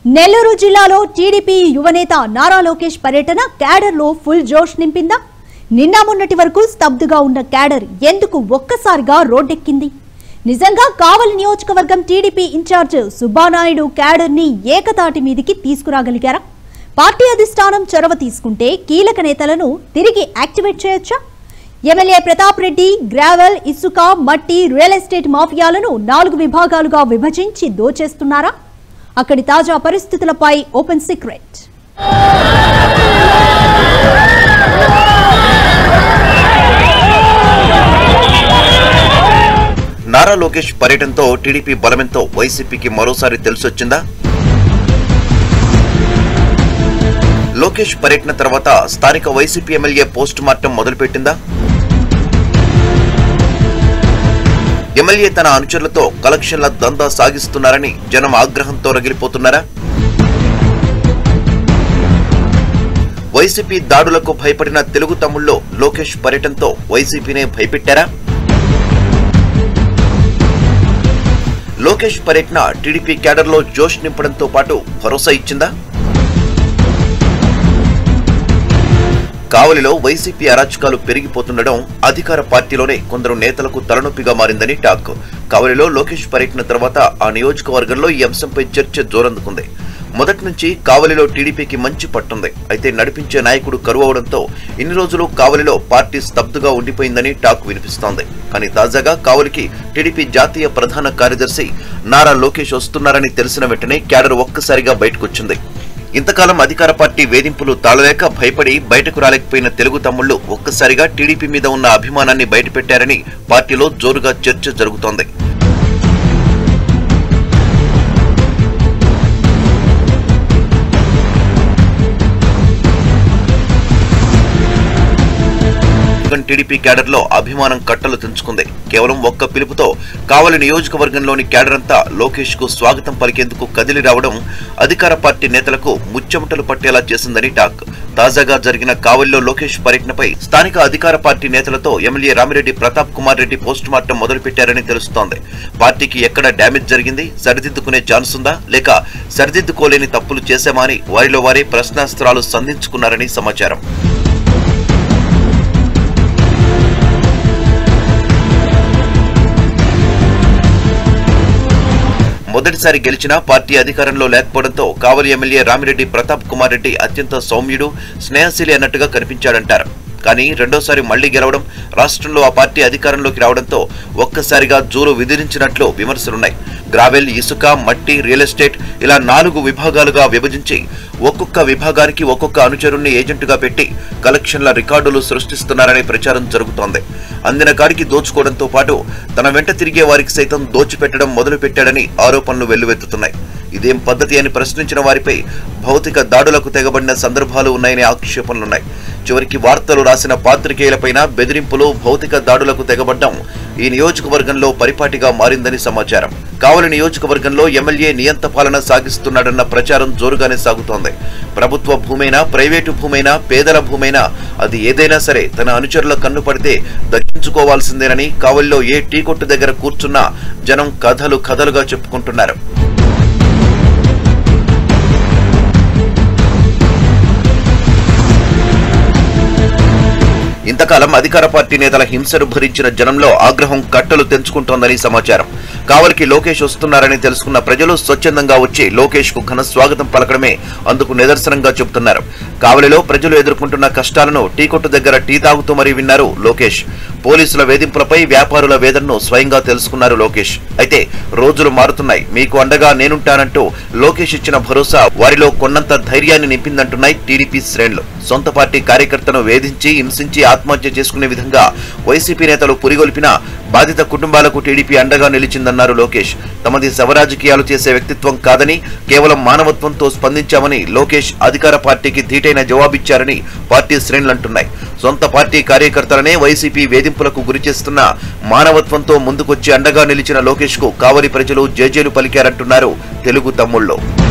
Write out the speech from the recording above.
నెల్లూరు జిల్లాలో టీడీపీ యువనేత నారా లోకేష్ పర్యటన క్యాడర్లో ఫుల్ జోష్ నింపిందా? నిన్న మొన్నటి వరకు స్తబ్దుగా ఉన్న క్యాడర్ ఎందుకు ఒక్కసారిగా రోడ్డెక్కింది? నిజంగా కావలి నియోజకవర్గం టీడీపీ ఇన్ఛార్జ్ సుబ్బానాయుడు క్యాడర్ ని ఏకతాటి మీదికి తీసుకురాగలిగారా? పార్టీ అధిష్టానం చొరవ తీసుకుంటే కీలక నేతలను తిరిగి యాక్టివేట్ చేయొచ్చా? ఎమ్మెల్యే ప్రతాప్ రెడ్డి గ్రావెల్, ఇసుక, మట్టి, రియల్ ఎస్టేట్ మాఫియాలను 4 విభాగాలుగా విభజించి దోచేస్తున్నారా? అక్కడి తాజా పరిస్థితులపై ఓపెన్ సీక్రెట్. నారా లోకేష్ పర్యటనతో టీడీపీ బలమెంతో వైసీపీకి మరోసారి తెలిసొచ్చిందా? లోకేష్ పర్యటన తర్వాత స్థానిక వైసీపీ ఎమ్మెల్యే పోస్ట్ మార్టం మొదలుపెట్టిందా? ఎమ్మెల్యే తన అనుచరులతో కలెక్షన్ల దందా సాగిస్తున్నారని జనం ఆగ్రహంతో రగిలిపోతున్నారా? వైసీపీ దాడులకు భయపడిన తెలుగు తమ్ముళ్లు లోకేష్ పర్యటనతో వైసీపీనే భయపెట్టారా? లోకేష్ పర్యటన టీడీపీ క్యాడర్లో జోష్ నింపడంతో పాటు భరోసా ఇచ్చిందా? కావలిలో వైసీపీ అరాచకాలు పెరిగిపోతుండడం అధికార పార్టీలోనే కొందరు నేతలకు తలనొప్పిగా మారిందని టాక్. కావలిలో లోకేష్ పర్యటన తర్వాత ఆ నియోజకవర్గంలో ఈ అంశంపై చర్చ జోరందుకుంది. మొదటి నుంచి కావలిలో టీడీపీకి మంచి పట్టుంది. అయితే నడిపించే నాయకుడు కరువు అవడంతో ఇన్ని రోజులు కావలిలో పార్టీ స్తబ్దుగా ఉండిపోయిందని టాక్ వినిపిస్తోంది. కానీ తాజాగా కావలికి టీడీపీ జాతీయ ప్రధాన కార్యదర్శి నారా లోకేష్ వస్తున్నారని తెలిసిన వెంటనే క్యాడర్ ఒక్కసారిగా బయటకొచ్చింది. ఇంతకాలం అధికార పార్టీ వేధింపులు తాళలేక భయపడి బయటకు రాలేకపోయిన తెలుగు తమ్ముళ్లు ఒక్కసారిగా టీడీపీ మీద ఉన్న అభిమానాన్ని బయటపెట్టారని పార్టీలో జోరుగా చర్చ జరుగుతోంది. టీడీపీ క్యాడర్ లో అభిమానం కట్టలు తెంచుకుంది. కేవలం ఒక్క పిలుపుతో కావలి నియోజకవర్గంలోని క్యాడర్ అంతా లోకేష్ కు స్వాగతం పలికేందుకు కదిలి రావడం అధికార పార్టీ నేతలకు ముచ్చెమటలు పట్టేలా చేసిందని టాక్. తాజాగా జరిగిన కావలిలో లోకేష్ పర్యటనపై స్థానిక అధికార పార్టీ నేతలతో MLA Ramireddy Pratap Kumar Reddy post mortem మొదలుపెట్టారని తెలుస్తోంది. పార్టీకి ఎక్కడ డ్యామేజ్ జరిగింది, సరిదిద్దుకునే ఛాన్స్ ఉందా, లేక సరిదిద్దుకోలేని తప్పులు చేశామా అని వారిలో వారే ప్రశ్నాస్త్రాలు సంధించుకున్నారని సమాచారం. మొదటిసారి గెలిచినా పార్టీ అధికారంలో లేకపోవడంతో కావలి ఎమ్మెల్యే రామిరెడ్డి ప్రతాప్ కుమార్ రెడ్డి అత్యంత సౌమ్యుడు, స్నేహశీలి అన్నట్టుగా కనిపించాడంటారు. కానీ రెండోసారి మళ్లీ గెలవడం, రాష్ట్రంలో ఆ పార్టీ అధికారంలోకి రావడంతో ఒక్కసారిగా జోరు విధించినట్లు విమర్శలున్నాయి. గ్రావెల్, ఇసుక, మట్టి, రియల్ ఎస్టేట్ ఇలా 4 విభాగాలుగా విభజించి ఒక్కొక్క విభాగానికి ఒక్కొక్క అనుచరుణ్ణి ఏజెంటుగా పెట్టి కలెక్షన్ల రికార్డులు సృష్టిస్తున్నారనే ప్రచారం జరుగుతోంది. అందిన కాడికి దోచుకోవడంతో పాటు తన వెంట తిరిగే వారికి సైతం దోచిపెట్టడం మొదలుపెట్టాడని ఆరోపణలు వెల్లువెత్తుతున్నాయి. ఇదేం పద్ధతి అని ప్రశ్నించిన వారిపై భౌతిక దాడులకు తెగబడిన సందర్భాలు ఉన్నాయనే ఆక్షేపణలున్నాయి. చివరికి వార్తలు రాసిన పాత్రికేయులపైన బెదిరింపులు, భౌతిక దాడులకు తెగబడ్డం ఈ నియోజకవర్గంలో పరిపాటిగా మారిందని సమాచారం. కావలి నియోజకవర్గంలో ఎమ్మెల్యే నియంత పాలన సాగిస్తున్నాడన్న ప్రచారం జోరుగానే సాగుతోంది. ప్రభుత్వ భూమైనా, ప్రైవేటు భూమైనా, పేదల భూమైనా అది ఏదైనా సరే తన అనుచరుల కన్ను పడితే దక్కించుకోవాల్సిందేనని కావలిలో ఏ టీ కొట్టు దగ్గర కూర్చున్నా జనం కథలుగా చెప్పుకుంటున్నారు. ఇంతకాలం అధికార పార్టీ నేతల హింసను భరించిన జనంలో ఆగ్రహం కట్టలు తెంచుకుంటోందని సమాచారం. కావలికి లోకేష్ వస్తున్నారని తెలుసుకున్న ప్రజలు స్వచ్ఛందంగా వచ్చి లోకేష్ కు ఘన స్వాగతం పలకడమే అందుకు నిదర్శనంగా చెబుతున్నారు. కావలిలో ప్రజలు ఎదుర్కొంటున్న కష్టాలను టీ కొట్టు దగ్గర టీ తాగుతూ మరీ విన్నారు లోకేష్. పోలీసుల వేధింపులపై, వ్యాపారుల వేదనను స్వయంగా తెలుసుకున్నారు లోకేష్. అయితే రోజులు మారుతున్నాయి, మీకు అండగా నేనుంటానంటూ లోకేష్ ఇచ్చిన భరోసా వారిలో కొన్నంత ధైర్యాన్ని నింపిందంటున్నాయి టీడీపీ శ్రేణులు. సొంత పార్టీ కార్యకర్తను వేధించి, హింసించి ఆత్మహత్య చేసుకునే విధంగా వైసీపీ నేతలు పురిగొల్పిన బాధిత కుటుంబాలకు టీడీపీ అండగా నిలిచిందన్నారు లోకేష్. తమది శవరాజకీయాలు చేసే వ్యక్తిత్వం కాదని, కేవలం మానవత్వంతో స్పందించామని లోకేష్ అధికార పార్టీకి ధీటైన జవాబిచ్చారని పార్టీ శ్రేణులంటున్నాయి. సొంత పార్టీ కార్యకర్తలనే వైసీపీ వేధింపులకు గురిచేస్తున్న మానవత్వంతో ముందుకొచ్చి అండగా నిలిచిన లోకేష్ కు కావలి ప్రజలు జేజేలు పలికారంటున్నారు తెలుగు తమ్ముళ్లు.